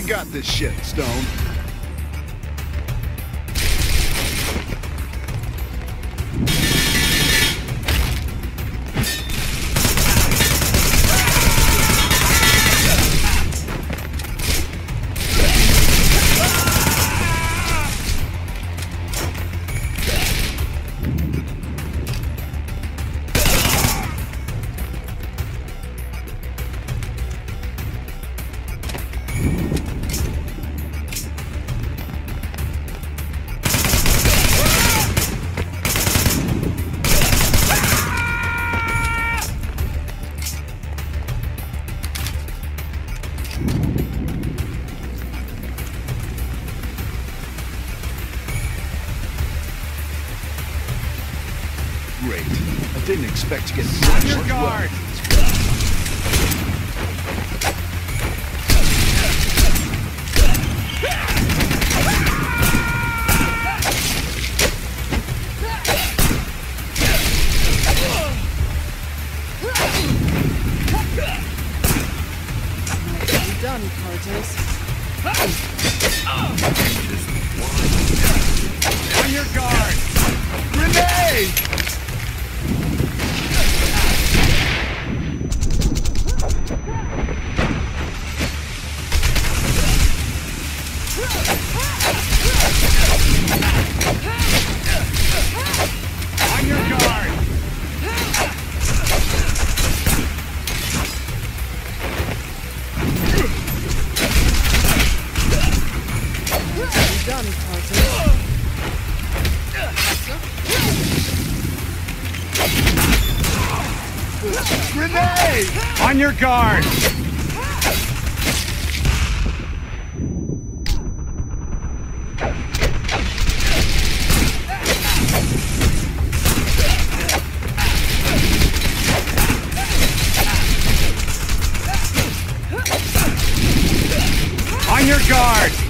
We got this shit, Stone. Great. I didn't expect to get on your guard. Done, Cortez. On your guard. Grenade! On your guard. Done, Cortez. Grenade! On your guard. On your guard.